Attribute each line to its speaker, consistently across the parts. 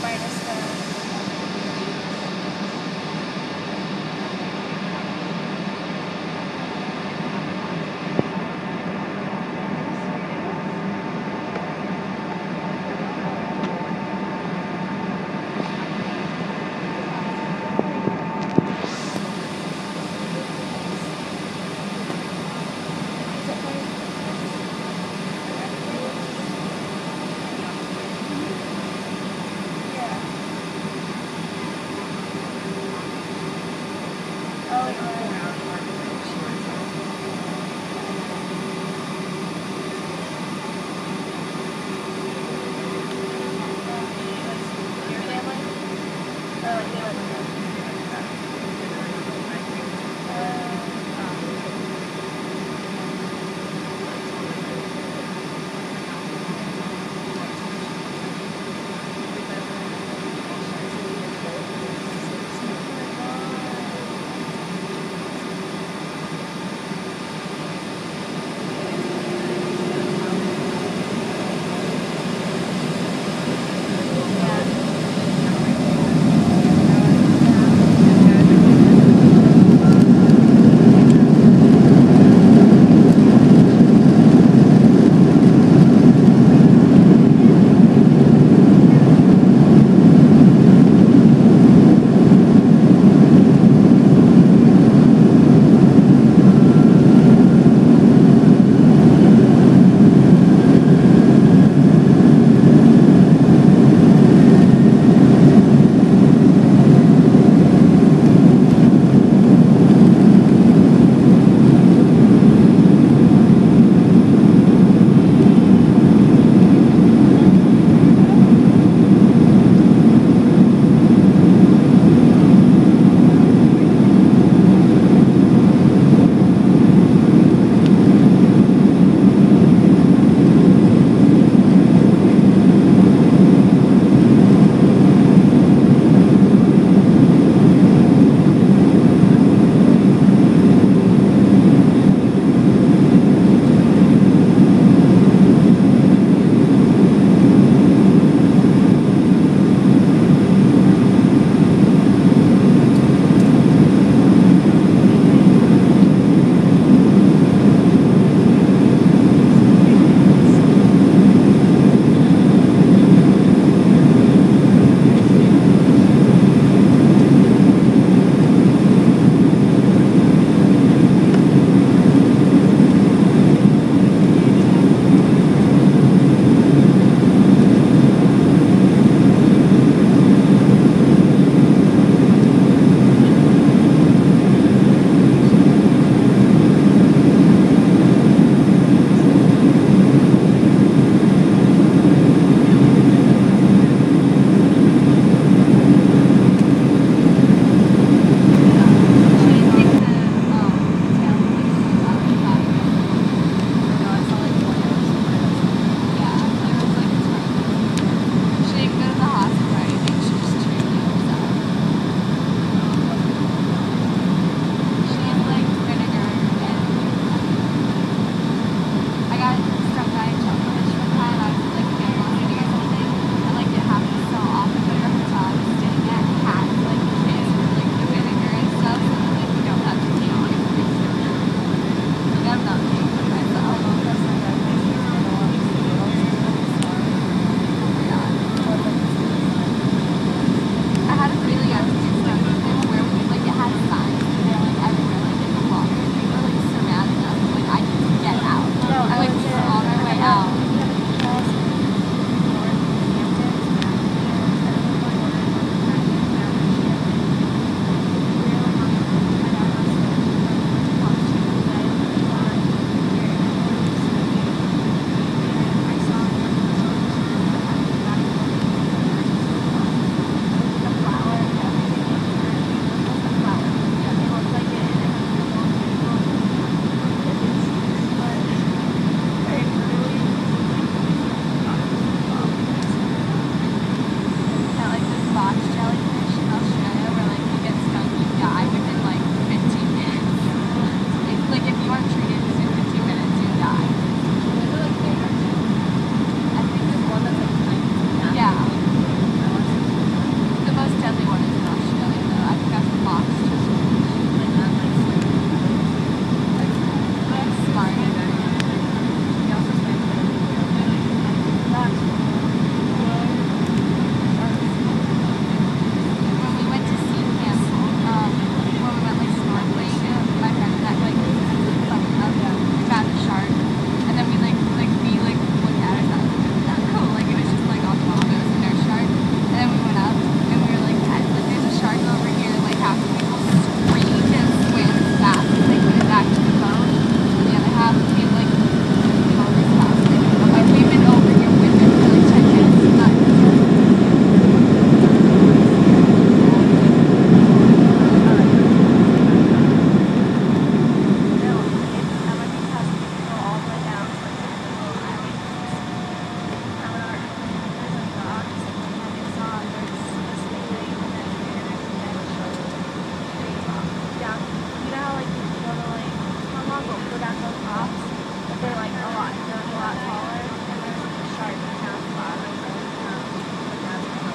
Speaker 1: minus the.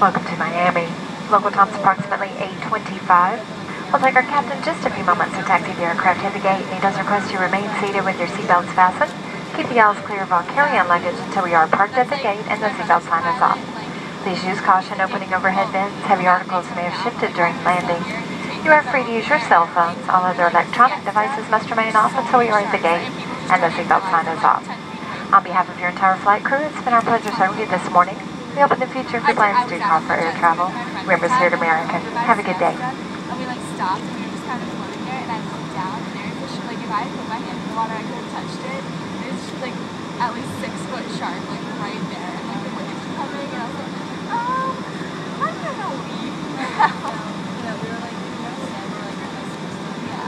Speaker 1: Welcome to Miami. Local time's approximately 8:25. We'll take our captain just a few moments to taxi the aircraft to the gate, and he does request you remain seated with your seatbelts fastened. Keep the aisles clear of all carry-on luggage until we are parked at the gate and the seatbelt sign is off. Please use caution opening overhead bins. Heavy articles may have shifted during landing. You are free to use your cell phones. All other electronic devices must remain off until we are at the gate and the seatbelt sign is off. On behalf of your entire flight crew, it's been our pleasure serving you this morning. We hope in the future if your plans do call for air travel, remember Spirit American. Have a good day.
Speaker 2: And we stopped and we were just kind of floating there, and I looked down and there was this, if I had put my hand in the water, I could have touched it. It was just at least 6 foot shark, right there, and the waves were coming, and I was like, I'm gonna leave now. Yeah, we were stand there, yeah.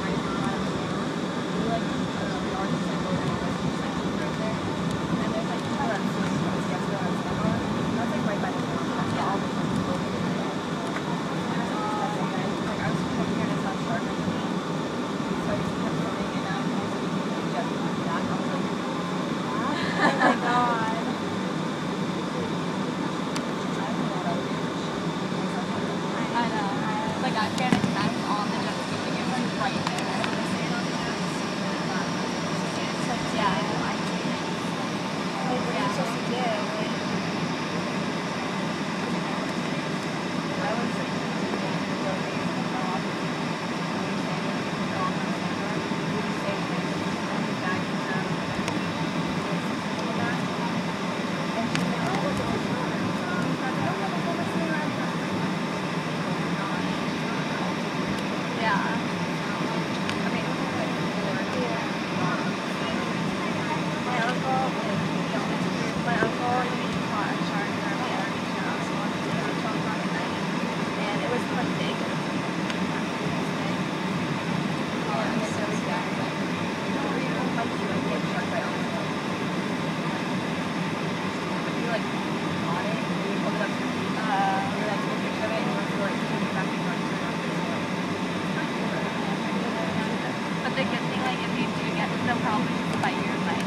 Speaker 2: We already said we were going to right there, and there's that's right by the door. That's all the time. I was coming here and it's not sharp for me. So I just kept coming and I was just back. I was like, oh my god. I know. I panicked and I was on the jet ski. It was right there. Yeah. What are you supposed to do? The good thing, if you do get it, they'll probably just bite your leg.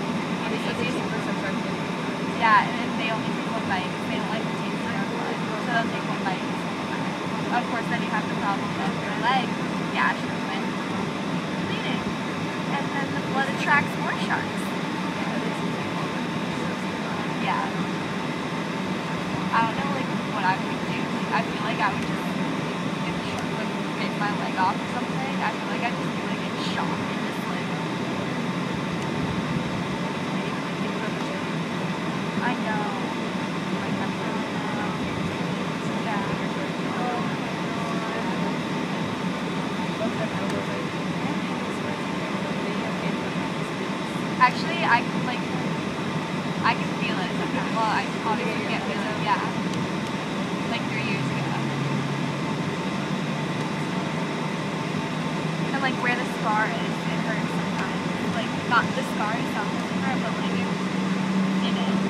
Speaker 2: Yeah, and they only take one bite because they don't like the taste of their blood. So they'll take one bite. Of course, then you have the problem of your leg gash open, bleeding. And then the blood attracts more sharks. Yeah. I don't know, what I would do. I feel like I would just, if a shark bit my leg off or something, I feel like I'd just be shock and just I know. Yeah. Actually, I can feel it sometimes. Well, I obviously can't feel it, yeah. 3 years ago. And where the scar is, it hurts sometimes. Not the scar itself doesn't hurt, but it's in it.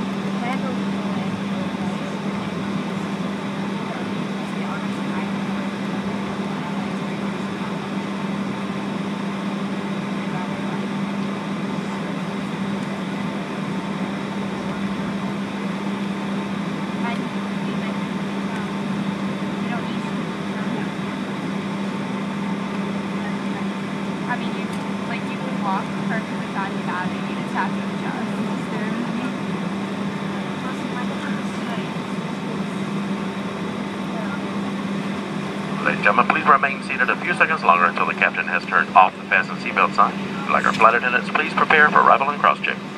Speaker 2: I mean, you can walk perfectly fine without it. You just have to adjust.
Speaker 3: Ladies and gentlemen, please remain seated a few seconds longer until the captain has turned off the fasten seatbelt sign. Like our flight attendants, please prepare for arrival and cross-check.